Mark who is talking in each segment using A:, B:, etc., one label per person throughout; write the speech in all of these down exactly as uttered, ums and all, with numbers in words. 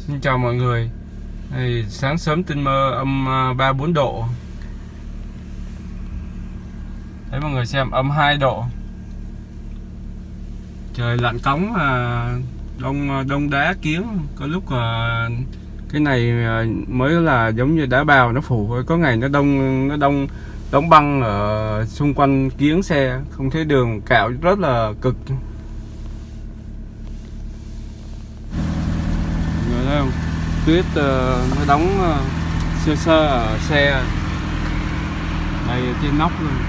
A: Xin chào mọi người. Đây, sáng sớm tinh mơ âm ba bốn độ. Đấy mọi người xem, âm hai độ. Trời lạnh cống, đông đông đá kiến. Có lúc là cái này mới là giống như đá bào nó phủ, có ngày nó đông nó đông đóng băng ở xung quanh kiếng xe, không thấy đường, cạo rất là cực. Người thấy không? Tuyết uh, nó đóng uh, sơ sơ ở xe đây, trên nóc luôn.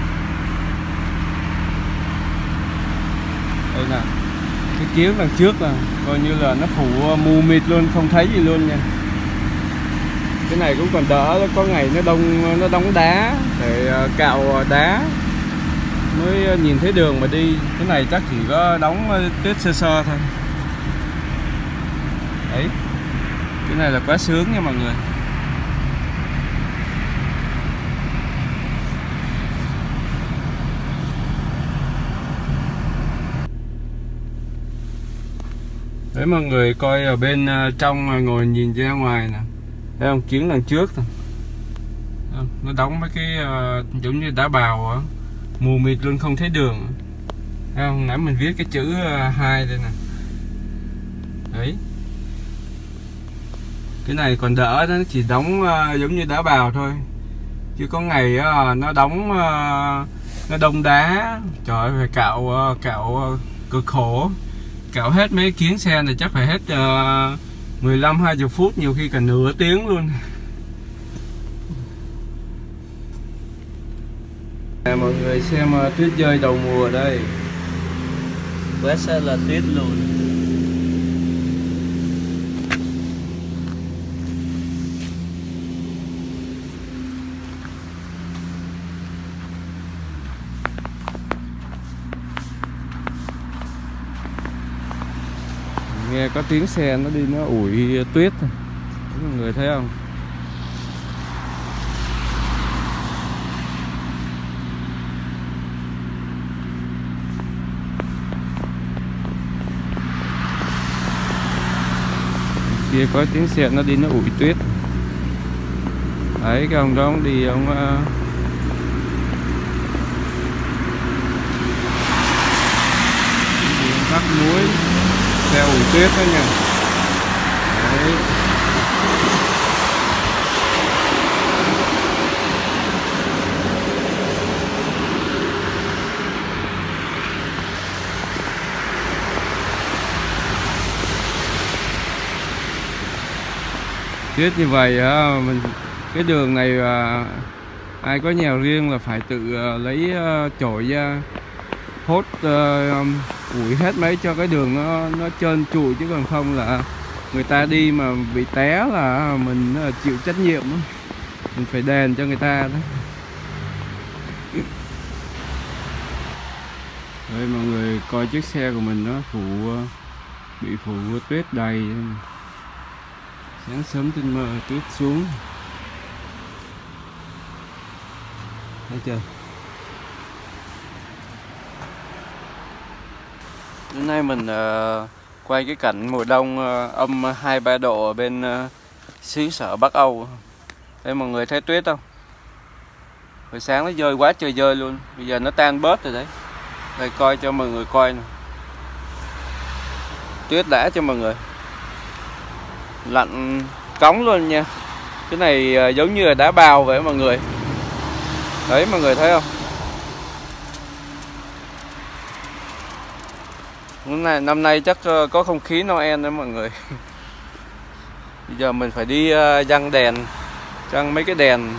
A: Đây nè, cái kiếng đằng trước là coi như là nó phủ uh, mù mịt luôn, không thấy gì luôn nha. Cái này cũng còn đỡ, có ngày nó đông nó đóng đá để uh, cạo đá mới nhìn thấy đường mà đi. Cái này chắc chỉ có đóng uh, tuyết sơ sơ thôi. Đấy, cái này là quá sướng nha mọi người. Đấy mọi người coi ở bên trong, ngồi nhìn ra ngoài nè, thấy không, kiếng đằng trước thôi. Nó đóng mấy cái uh, giống như đá bào á, mù mịt luôn, không thấy đường. Thấy không, nãy mình viết cái chữ uh, hai đây nè. Đấy, cái này còn đỡ, nó chỉ đóng uh, giống như đá bào thôi, chứ có ngày uh, nó đóng uh, nó đông đá, trời ơi, phải cạo uh, cạo uh, cực khổ. Cạo hết mấy kiếng xe này chắc phải hết uh, mười lăm hai mươi phút, nhiều khi cả nửa tiếng luôn. À, mọi người xem uh, tuyết rơi đầu mùa đây, quá xa là tuyết luôn. Nghe có tiếng xe nó đi nó ủi tuyết, mọi người thấy không? Kia có tiếng xe nó đi nó ủi tuyết. Đấy, cái ông đó ông đi ông uh... bắt muối xe ủi tuyết đó nha. Đấy. Tuyết như vậy á, mình cái đường này à, ai có nhà riêng là phải tự à, lấy à, chổi ra hốt uh, ủi hết mấy cho cái đường nó nó trơn trụi, chứ còn không là người ta đi mà bị té là mình uh, chịu trách nhiệm đó. Mình phải đền cho người ta đó. Đây mọi người coi chiếc xe của mình nó phủ uh, bị phủ tuyết đầy. Sáng sớm tinh mơ tuyết xuống, thấy chưa? Hôm nay mình uh, quay cái cảnh mùa đông uh, âm hai ba độ ở bên uh, xứ sở Bắc Âu. Đây mọi người thấy tuyết không? Hồi sáng nó rơi quá trời rơi luôn, bây giờ nó tan bớt rồi đấy. Đây coi cho mọi người coi nè. Tuyết đã cho mọi người. Lạnh cống luôn nha. Cái này uh, giống như là đá bào vậy mọi người. Đấy mọi người thấy không? Năm nay, năm nay chắc có không khí Noel đấy mọi người. Bây giờ mình phải đi giăng đèn, giăng mấy cái đèn.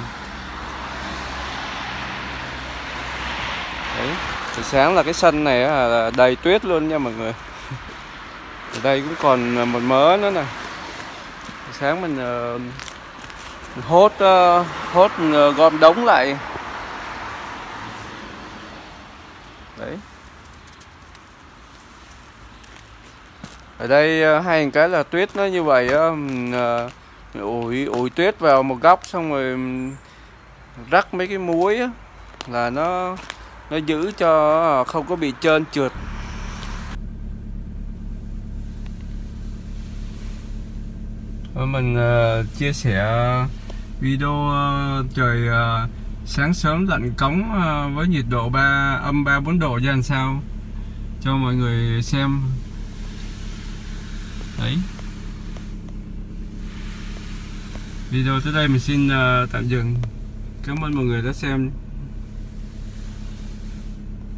A: Đấy, từ sáng là cái sân này là đầy tuyết luôn nha mọi người. Ở đây cũng còn một mớ nữa nè. Từ sáng mình, mình hốt hốt gom đống lại. Đấy. Ở đây hay cái là tuyết nó như vậy á, ủi ủi tuyết vào một góc xong rồi rắc mấy cái muối á, là nó nó giữ cho không có bị trơn trượt. Và mình uh, chia sẻ video uh, trời uh, sáng sớm lạnh cống uh, với nhiệt độ ba âm ba bốn độ ra làm sao cho mọi người xem. Đấy. Video tới đây mình xin uh, tạm dừng. Cảm ơn mọi người đã xem.